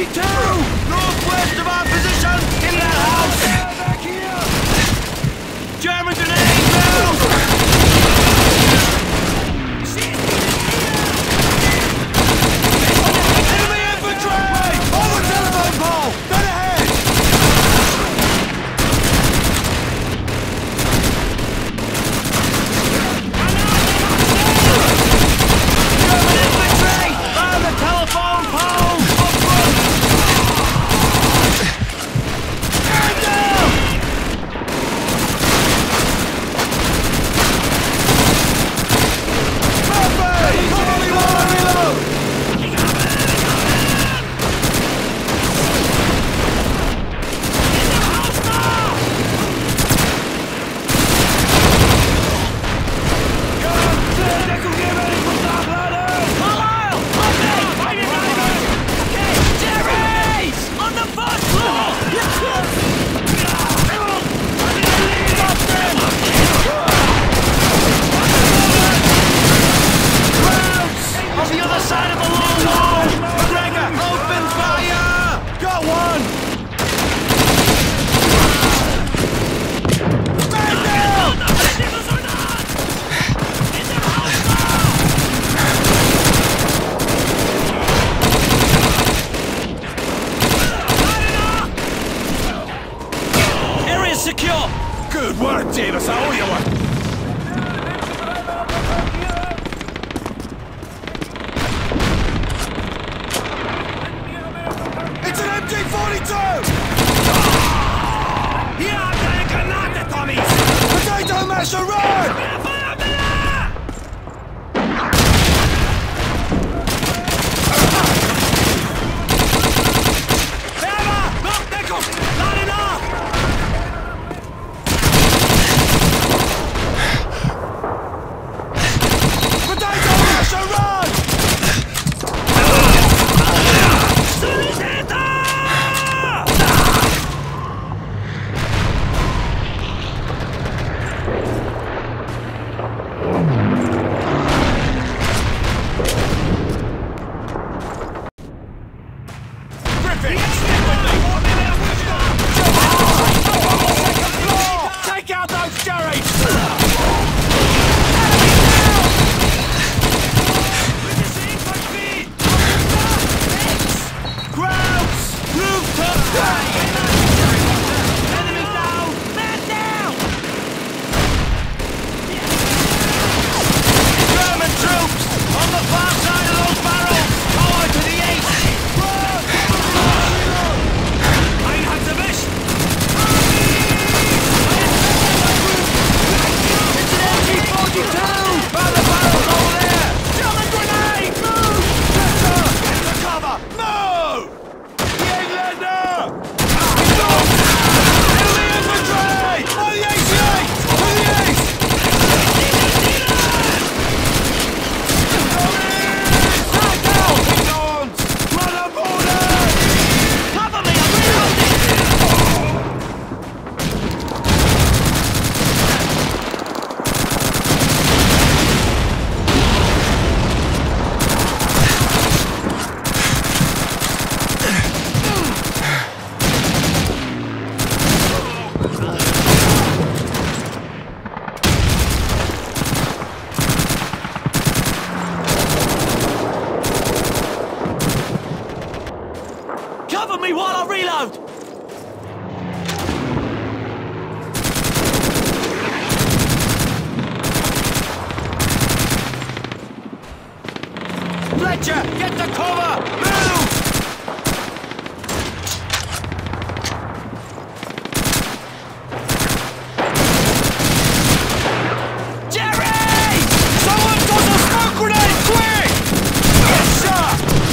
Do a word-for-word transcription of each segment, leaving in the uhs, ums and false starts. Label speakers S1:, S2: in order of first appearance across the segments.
S1: forty-two! Northwest of our position! In that house! Back here! German grenade down! Enemy infantry! On the telephone pole! Dead ahead! German infantry! On the telephone pole! Up front! Stand down! Perfect! Come on, reload! Reload! Secure! Good work, Davis. I owe you one. It's an M G forty-two! Hier habt ihr eine Granate, Tommies! Potato masher, run! Cover me while I reload! Fletcher, get to cover! Move! Jerry! Someone toss a smoke grenade, quick! Yes, sir!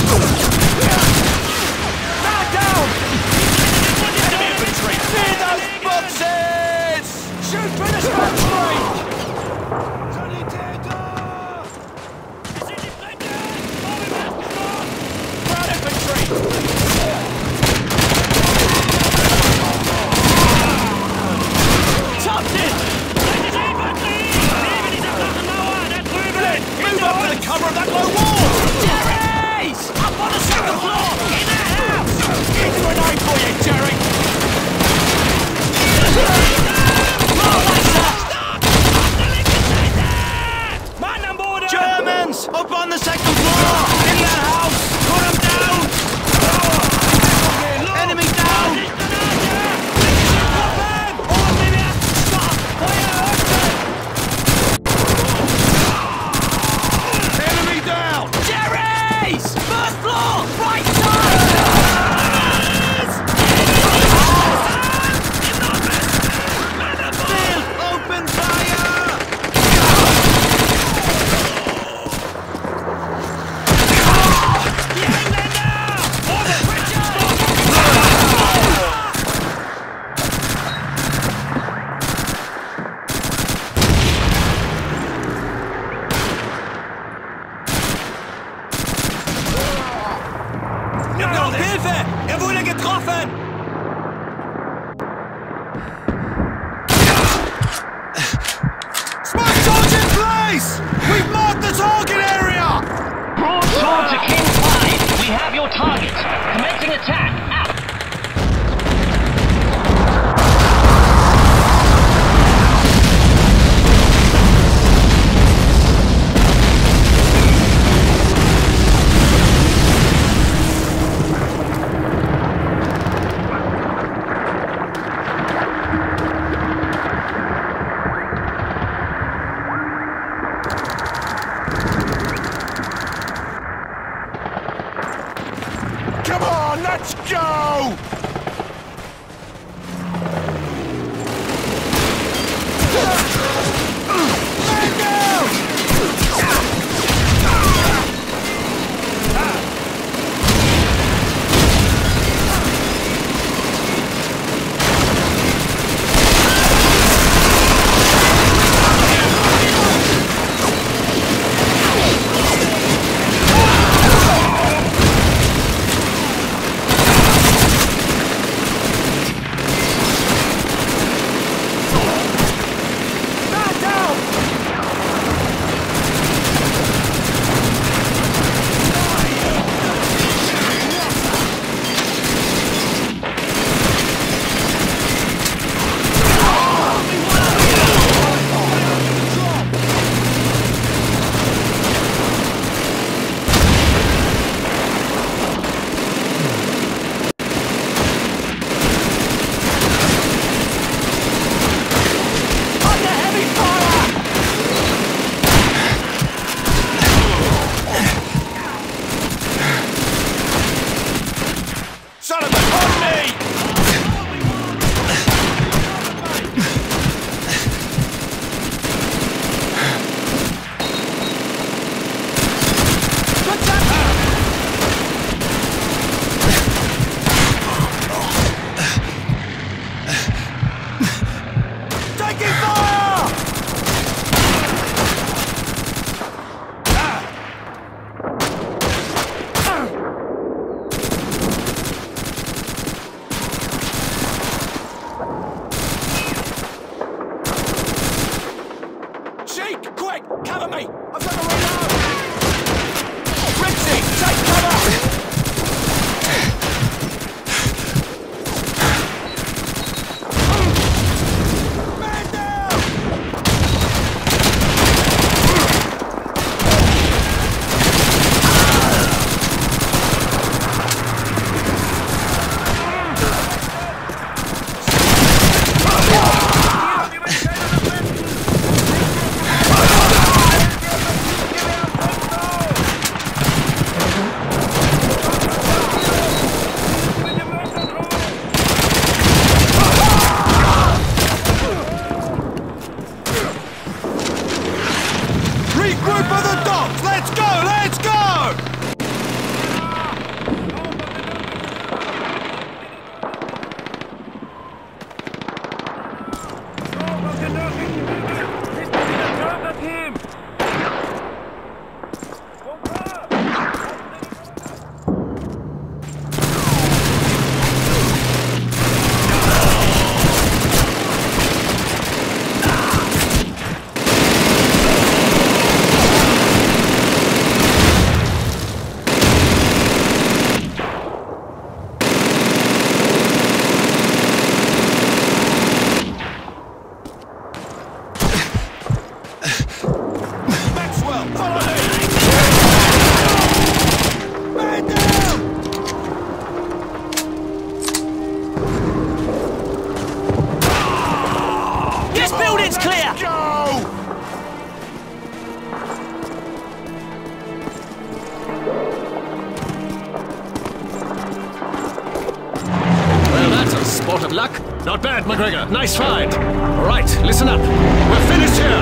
S1: Man down! Infantry! Clear those boxes! Shoot for the smoke grenade! Wir brauchen Hilfe! Er wurde getroffen! Smoke charge in place! We've marked the target area!
S2: Broadsword to King five. We have your target. Commencing attack. Out.
S1: Come on, let's go! Man down! Son of a on me! Taking fire! Sheik, quick, cover me! I've got to reload! Ritzy, take cover! Man down! Regroup at the docks! Let's go! Let's go!
S3: Sport of luck? Not bad, McGregor. Nice find. All right, listen up. We're finished here.